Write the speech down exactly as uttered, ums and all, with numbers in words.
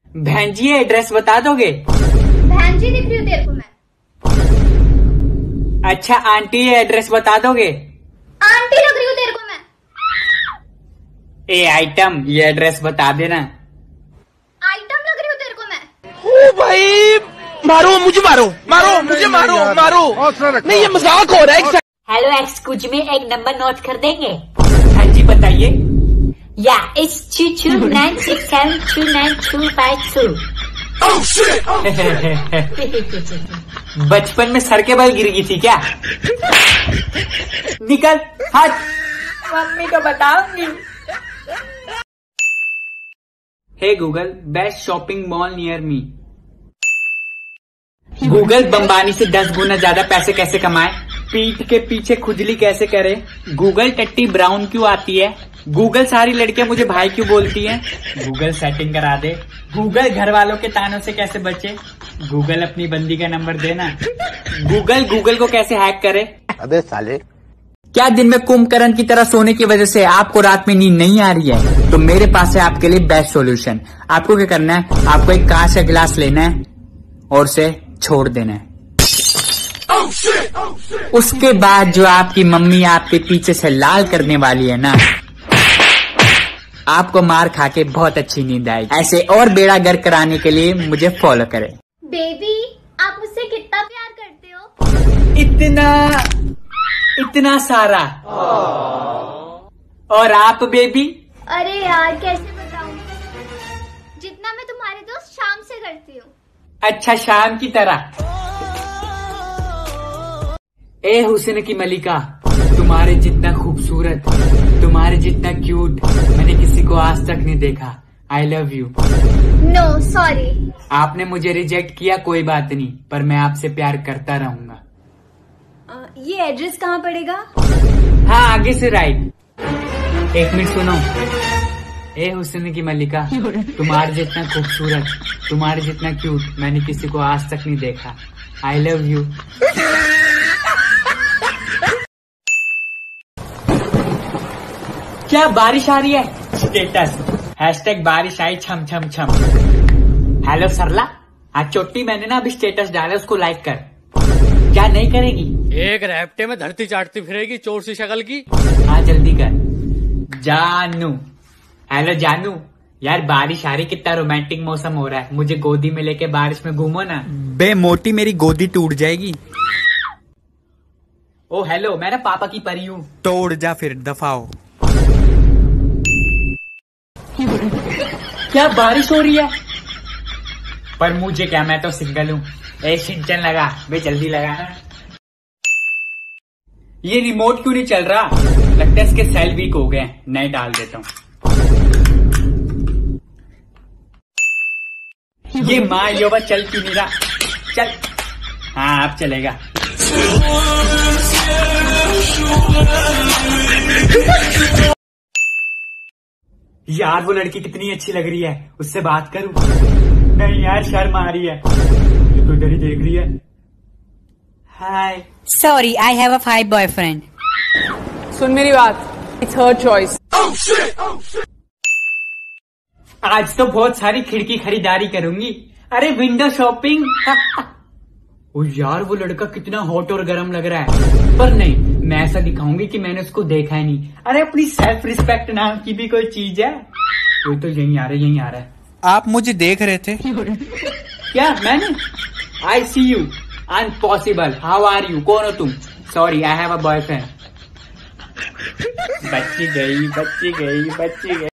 बहन जी एड्रेस बता दोगे? बहन जी दिख रही हूँ तेरे को मैं। अच्छा आंटी एड्रेस बता दोगे? आंटी लग रही हूँ तेरे को मैं। ए आइटम ये एड्रेस बता देना। आइटम लग रही हूँ तेरे को मैं। ओ भाई मारो मुझे मारो मारो मुझे मारो मारो नहीं ये मजाक हो रहा है। हेलो एक्सक्यूज मी, एक नंबर नोट कर देंगे? हाँ जी बताइए। Yeah it's two two nine six seven two nine two five two. बचपन में सर के बल गिर गई थी क्या? निकल हट। मम्मी को बताऊंगी। Hey Google best shopping mall near me. Google बम्बानी से दस गुना ज्यादा पैसे कैसे कमाए? पीठ के पीछे खुजली कैसे करे? गूगल टट्टी ब्राउन क्यों आती है? गूगल सारी लड़कियां मुझे भाई क्यों बोलती हैं? गूगल सेटिंग करा दे। गूगल घर वालों के तानों से कैसे बचे? गूगल अपनी बंदी का नंबर देना। गूगल गूगल को कैसे हैक करे? अबे साले क्या दिन में कुंभकर्ण की तरह सोने की वजह से आपको रात में नींद नहीं आ रही है? तो मेरे पास है आपके लिए बेस्ट सॉल्यूशन। आपको क्या करना है? आपको एक कांच का गिलास लेना है और उसे छोड़ देना है। उसके बाद जो आपकी मम्मी आपके पीछे से लाल करने वाली है ना, आपको मार खा के बहुत अच्छी नींद आएगी। ऐसे और बेड़ा गर्क कराने के लिए मुझे फॉलो करें। बेबी आप मुझसे कितना प्यार करते हो? इतना इतना सारा। और आप बेबी? अरे यार कैसे बताऊं, जितना मैं तुम्हारे दोस्त शाम से करती हूँ। अच्छा शाम की तरह। ए हुस्न की मलिका, तुम्हारे जितना खूबसूरत, तुम्हारे जितना क्यूट मैंने किसी को आज तक नहीं देखा। I love you. No sorry. आपने मुझे रिजेक्ट किया कोई बात नहीं, पर मैं आपसे प्यार करता रहूंगा। ये एड्रेस कहाँ पड़ेगा? हाँ आगे से राइट। एक मिनट सुनो। ए हुस्न की मलिका, तुम्हारे जितना खूबसूरत, तुम्हारे जितना क्यूट मैंने किसी को आज तक नहीं देखा। I love you. क्या बारिश आ रही है? स्टेटस हैशटैग बारिश आई छम छम छम। हेलो सरला, आज चोटी मैंने ना अभी स्टेटस डाला, उसको लाइक कर। क्या नहीं करेगी? एक रैप्टे में धरती चाटती फिरेगी चोर सी शक्ल की। हाँ जल्दी कर। जानू, हेलो जानू, यार बारिश आ रही, कितना रोमांटिक मौसम हो रहा है। मुझे गोदी में लेके बारिश में घूमो ना। बे मोटी मेरी गोदी टूट जाएगी। ओ हेलो, मैं ना पापा की परी हूँ। तोड़ जा फिर, दफाओ। क्या बारिश हो रही है? पर मुझे क्या, मैं तो सिंगल हूँ। ए सिंचन लगा बे, जल्दी लगा ना। ये रिमोट क्यों नहीं चल रहा? लगता है इसके सेल वीक हो गए, नए डाल देता हूँ। ये माँ योवा चल क्यों नहीं रहा? चल। हाँ अब चलेगा। यार वो लड़की कितनी अच्छी लग रही है, उससे बात करूं? नहीं यार शर्म आ रही है, ये तो इधर ही देख रही है। Hi. Sorry I have a five boyfriend. सुन मेरी बात, इट्स हर चॉइस। आज तो बहुत सारी खिड़की खरीदारी करूंगी। अरे विंडो शॉपिंग। ओ यार वो लड़का कितना हॉट और गर्म लग रहा है, पर नहीं मैं ऐसा दिखाऊंगी कि मैंने उसको देखा ही नहीं। अरे अपनी सेल्फ रिस्पेक्ट नाम की भी कोई चीज है। वो तो यहीं आ रहा है, यहीं आ रहा है। आप मुझे देख रहे थे क्या? मैंने? I see you impossible. How are you? कौन हो तुम? Sorry I have a boyfriend. बच्ची गई बच्ची गई बच्ची गई।